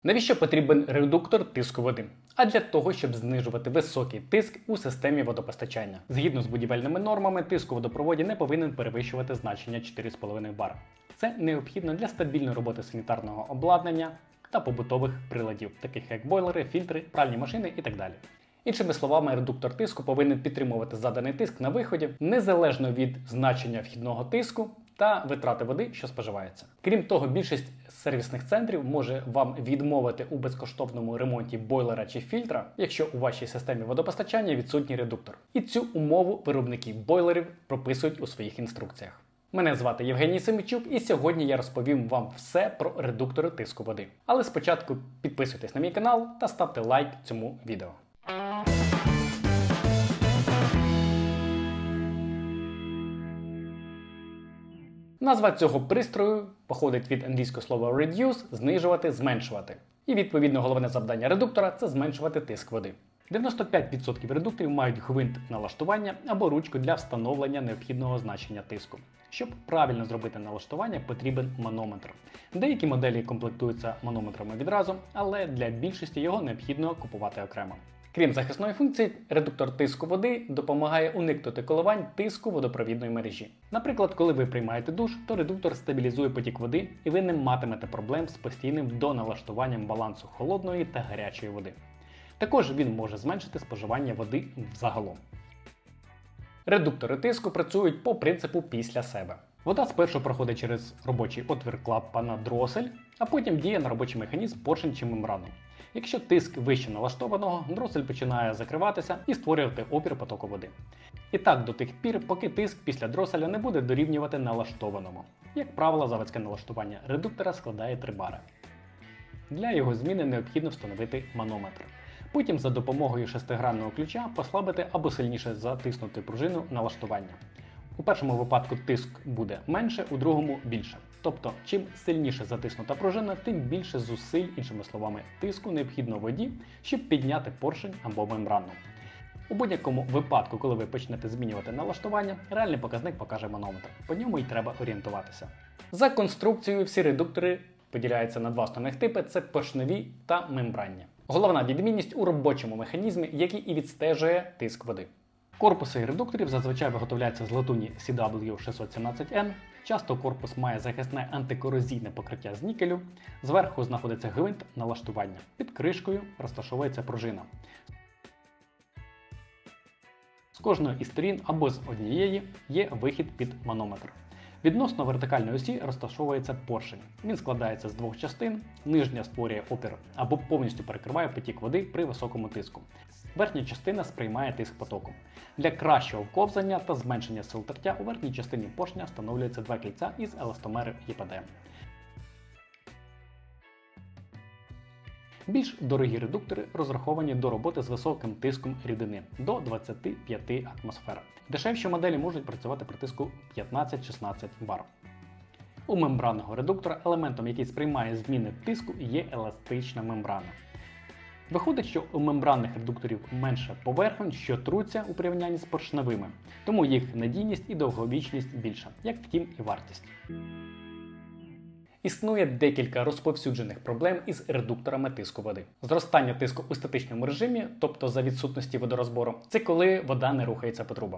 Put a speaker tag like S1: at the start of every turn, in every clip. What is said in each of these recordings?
S1: Навіщо потрібен редуктор тиску води? А для того, щоб знижувати високий тиск у системі водопостачання. Згідно з будівельними нормами, тиск у водопроводі не повинен перевищувати значення 4,5 бар. Це необхідно для стабільної роботи санітарного обладнання та побутових приладів, таких як бойлери, фільтри, пральні машини і так далі. Іншими словами, редуктор тиску повинен підтримувати заданий тиск на виході, незалежно від значення вхідного тиску та витрати води, що споживається. Крім того, більшість сервісних центрів може вам відмовити у безкоштовному ремонті бойлера чи фільтра, якщо у вашій системі водопостачання відсутній редуктор. І цю умову виробники бойлерів прописують у своїх інструкціях. Мене звати Євгеній Семичук, і сьогодні я розповім вам все про редуктори тиску води. Але спочатку підписуйтесь на мій канал та ставте лайк цьому відео. Назва цього пристрою походить від англійського слова reduce – знижувати, зменшувати. І відповідно головне завдання редуктора – це зменшувати тиск води. 95% редукторів мають гвинт налаштування або ручку для встановлення необхідного значення тиску. Щоб правильно зробити налаштування, потрібен манометр. Деякі моделі комплектуються манометрами відразу, але для більшості його необхідно купувати окремо. Крім захисної функції, редуктор тиску води допомагає уникнути коливань тиску водопровідної мережі. Наприклад, коли ви приймаєте душ, то редуктор стабілізує потік води і ви не матимете проблем з постійним доналаштуванням балансу холодної та гарячої води. Також він може зменшити споживання води взагалом. Редуктори тиску працюють по принципу після себе. Вода спершу проходить через робочий отвір клапана дросель, а потім діє на робочий механізм поршень чи мембрану. Якщо тиск вище налаштованого, дросель починає закриватися і створювати опір потоку води. І так до тих пір, поки тиск після дроселя не буде дорівнювати налаштованому. Як правило, заводське налаштування редуктора складає 3 бари. Для його зміни необхідно встановити манометр. Потім за допомогою шестигранного ключа послабити або сильніше затиснути пружину налаштування. У першому випадку тиск буде менше, у другому більше. Тобто, чим сильніше затиснута пружина, тим більше зусиль, іншими словами, тиску необхідно воді, щоб підняти поршень або мембрану. У будь-якому випадку, коли ви почнете змінювати налаштування, реальний показник покаже манометр. По ньому й треба орієнтуватися. За конструкцією всі редуктори поділяються на 2 основних типи – це поршневі та мембранні. Головна відмінність у робочому механізмі, який і відстежує тиск води. Корпуси редукторів зазвичай виготовляються з латуні CW617N. Часто корпус має захисне антикорозійне покриття з нікелю. Зверху знаходиться гвинт налаштування. Під кришкою розташовується пружина. З кожної із сторін або з однієї є вихід під манометр. Відносно вертикальної осі розташовується поршень. Він складається з 2 частин. Нижня створює опір або повністю перекриває потік води при високому тиску. Верхня частина сприймає тиск потоку. Для кращого вковзання та зменшення сил тертя у верхній частині поршня встановлюються 2 кільця із еластомери ЄПД. Більш дорогі редуктори розраховані до роботи з високим тиском рідини – до 25 атмосфер. Дешевші моделі можуть працювати при тиску 15-16 бар. У мембранного редуктора елементом, який сприймає зміни тиску, є еластична мембрана. Виходить, що у мембранних редукторів менше поверхонь, що труться у порівнянні з поршневими, тому їх надійність і довговічність більша, як втім і вартість. Існує декілька розповсюджених проблем із редукторами тиску води. Зростання тиску у статичному режимі, тобто за відсутності водорозбору, це коли вода не рухається по трубам.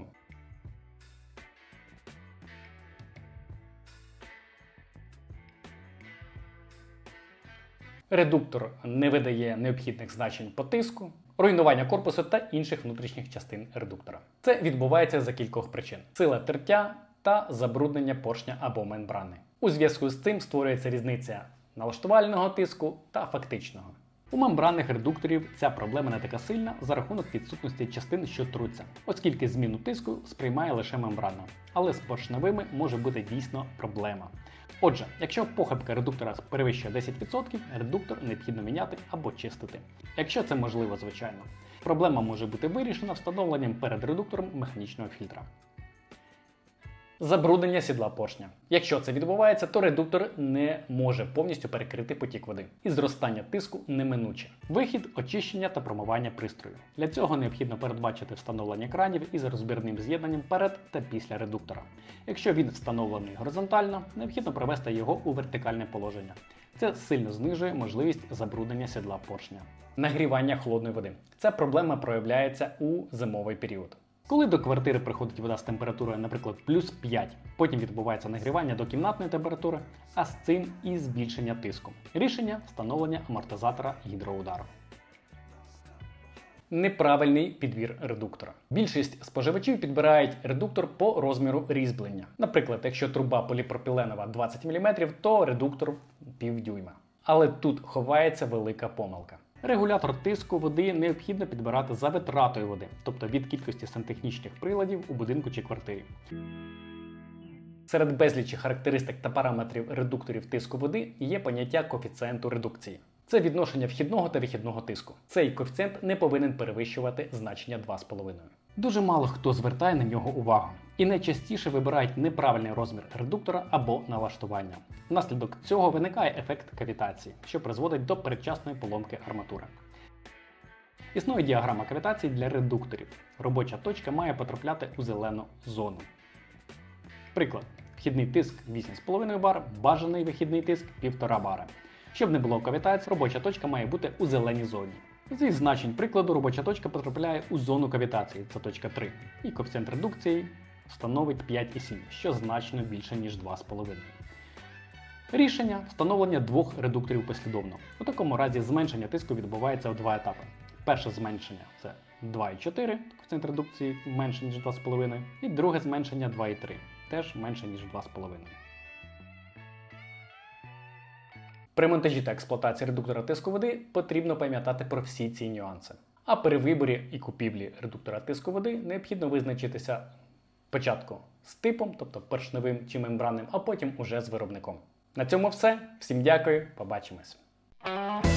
S1: Редуктор не видає необхідних значень по тиску, руйнування корпусу та інших внутрішніх частин редуктора. Це відбувається за кількох причин: сила тертя та забруднення поршня або мембрани. У зв'язку з цим створюється різниця налаштувального тиску та фактичного. У мембранних редукторів ця проблема не така сильна за рахунок відсутності частин, що труться, оскільки зміну тиску сприймає лише мембрана. Але з поршневими може бути дійсно проблема. Отже, якщо похибка редуктора перевищує 10%, редуктор необхідно міняти або чистити. Якщо це можливо, звичайно. Проблема може бути вирішена встановленням перед редуктором механічного фільтра. Забруднення сідла поршня. Якщо це відбувається, то редуктор не може повністю перекрити потік води. І зростання тиску неминуче. Вихід, очищення та промивання пристрою. Для цього необхідно передбачити встановлення кранів із розбірним з'єднанням перед та після редуктора. Якщо він встановлений горизонтально, необхідно привести його у вертикальне положення. Це сильно знижує можливість забруднення сідла поршня. Нагрівання холодної води. Ця проблема проявляється у зимовий період. Коли до квартири приходить вода з температурою, наприклад, плюс 5, потім відбувається нагрівання до кімнатної температури, а з цим і збільшення тиску. Рішення – встановлення амортизатора гідроудару. Неправильний підбір редуктора. Більшість споживачів підбирають редуктор по розміру різьблення. Наприклад, якщо труба поліпропіленова 20 мм, то редуктор пів дюйма. Але тут ховається велика помилка. Регулятор тиску води необхідно підбирати за витратою води, тобто від кількості сантехнічних приладів у будинку чи квартирі. Серед безлічі характеристик та параметрів редукторів тиску води є поняття коефіцієнту редукції. Це відношення вхідного та вихідного тиску. Цей коефіцієнт не повинен перевищувати значення 2,5. Дуже мало хто звертає на нього увагу. І найчастіше вибирають неправильний розмір редуктора або налаштування. Внаслідок цього виникає ефект кавітації, що призводить до передчасної поломки арматури. Існує діаграма кавітації для редукторів. Робоча точка має потрапляти у зелену зону. Приклад. Вхідний тиск 8,5 бар, бажаний вихідний тиск 1,5 бара. Щоб не було кавітації, робоча точка має бути у зеленій зоні. Зі значень прикладу робоча точка потрапляє у зону кавітації, це точка 3, і коефіцієнт редукції становить 5,7, що значно більше, ніж 2,5. Рішення – встановлення двох редукторів послідовно. У такому разі зменшення тиску відбувається у два етапи. Перше зменшення – це 2,4, коефіцієнт редукції менше, ніж 2,5, і друге зменшення 2,3, теж менше, ніж 2,5. При монтажі та експлуатації редуктора тиску води потрібно пам'ятати про всі ці нюанси. А при виборі і купівлі редуктора тиску води необхідно визначитися спочатку з типом, тобто поршневим чи мембранним, а потім уже з виробником. На цьому все. Всім дякую, побачимось.